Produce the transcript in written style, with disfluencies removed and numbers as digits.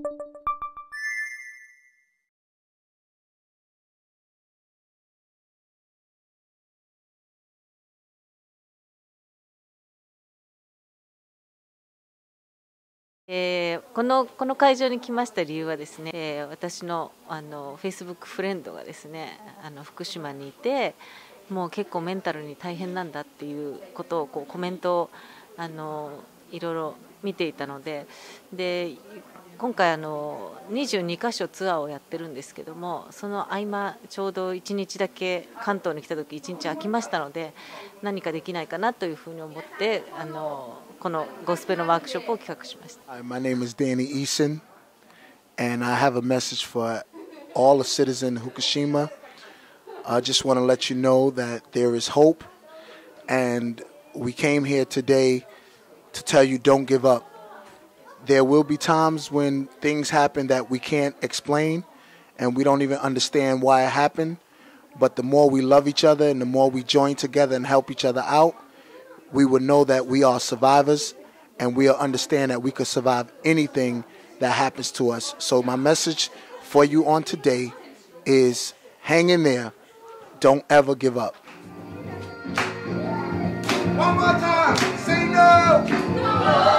この会場に来ました理由はですね、私のFacebook フレンドがですね、福島にいて、もう結構メンタルに大変なんだっていうことをコメントをいろいろ見ていたので、今回22カ所ツアーをやってるんですけども、その合間ちょうど1日だけ関東に来た時1日空きましたので、何かできないかなというふうに思ってこのゴスペルのワークショップを企画しました。 Hi, my name is Danny Eason, and I have a message for all the citizens of Fukushima. I just want to let you know that there is hope, and we came here today to tell you don't give up. There will be times when things happen that we can't explain, and we don't even understand why it happened, but the more we love each other and the more we join together and help each other out, we will know that we are survivors, and we'll understand that we could survive anything that happens to us. So my message for you on today is hang in there. Don't ever give up. One more time. Say no.